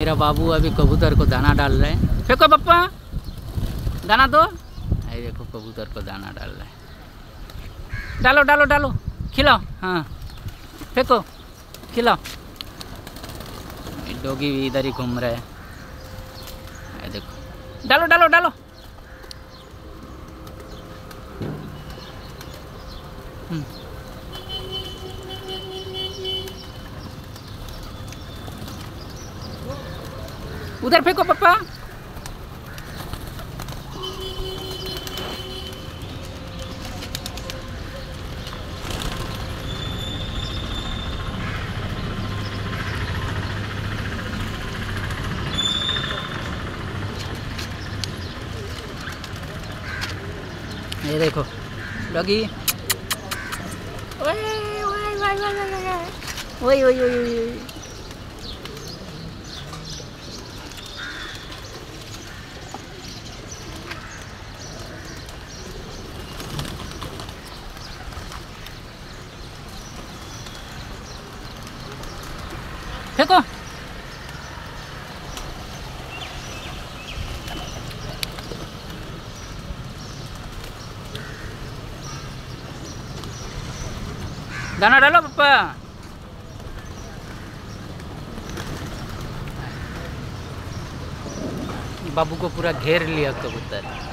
मेरा बाबू अभी कबूतर को दाना डाल रहे हैं। फेंको पप्पा, दाना दो। ये देखो कबूतर को दाना डाल रहे हैं। डालो डालो डालो, खिलाओ। हाँ फेंको, खिलाओ। डॉगी भी इधर ही घूम रहे हैं। ये देखो, डालो डालो डालो। उधर फेंको पापा। ये देखो डॉगी। ओए ओए ओए ओए। फेंको। दाना डालो पापा। बाबू को पूरा घेर लिया कबूतर।